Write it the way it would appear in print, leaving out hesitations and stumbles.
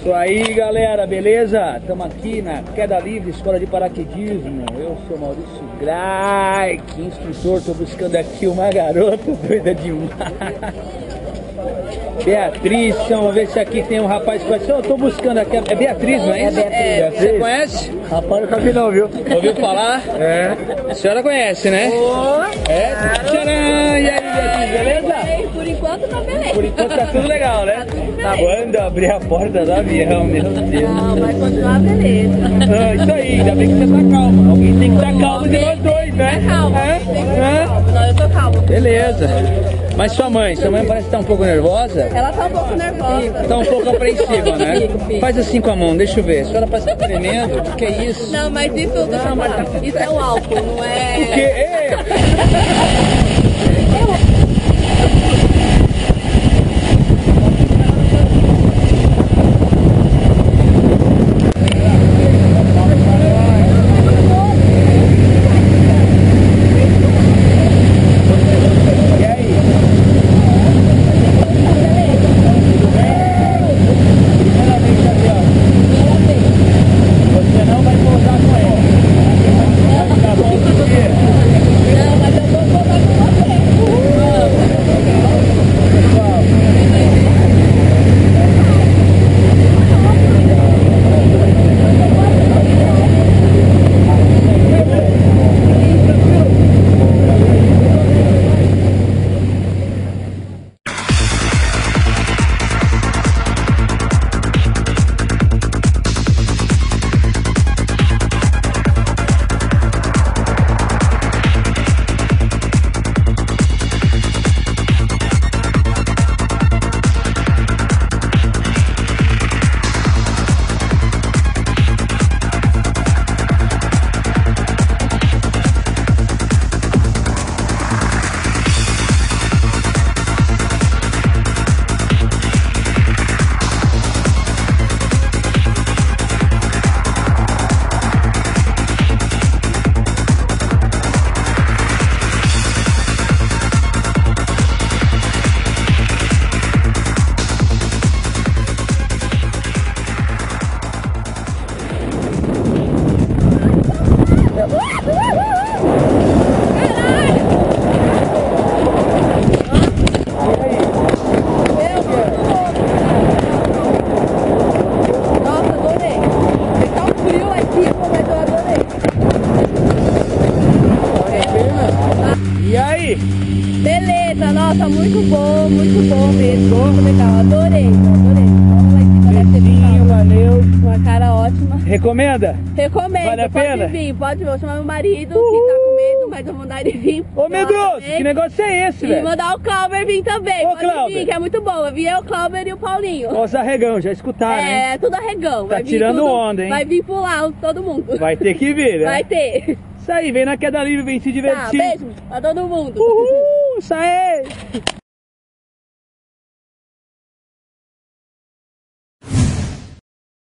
Isso aí, galera, beleza? Estamos aqui na Queda Livre, Escola de Paraquedismo. Eu sou Maurício Graik, instrutor. Estou buscando aqui uma garota doida demais. Beatriz, vamos ver se aqui tem um rapaz que vai ser. Eu tô buscando aqui. É Beatriz, não é isso? Beatriz. Você conhece? Rapaz, nunca vi não, viu? Ouviu falar? É. A senhora conhece, né? É? Tcharam! E aí, Beatriz, beleza? Por enquanto tá beleza. Por enquanto tá tudo legal, né? Tá quando abrir a porta do avião, meu Deus. Não, vai continuar beleza. Isso aí, ainda bem que você tá calma. Alguém tem que estar calmo de nós dois, né? Tá calma, tem que estar calma. Não, eu tô calma. Beleza. Mas sua mãe parece estar um pouco nervosa? Ela tá um pouco nervosa. Tá um pouco apreensiva, né? Faz assim com a mão, deixa eu ver. A senhora parece estar tremendo. O que é isso? Não, mas isso, deixa eu falar. Isso é o álcool, não é... O quê? Ei! E aí? Beleza, nossa, muito bom mesmo. Muito legal, adorei. Beijinho, valeu. Uma cara ótima. Recomenda? Recomendo, Vale a pena? pode vir, pode vir. Vou chamar meu marido, que tá com medo, mas eu vou mandar ele vir. Ô, medroso, que negócio é esse, E velho? mandar o Clauber vir também. Ô, Pode Clauber. vir, que é muito bom. Eu vi o Clauber e o Paulinho. Ó, os arregão, já escutaram, hein? É, tudo arregão. Tá Vai vir tirando tudo, onda, hein? Vai vir pular todo mundo. Vai ter que vir, né? Vai ter. Isso aí, vem na Queda Livre, vem se Tá, divertir. beijo pra todo mundo. Uhul, isso aí!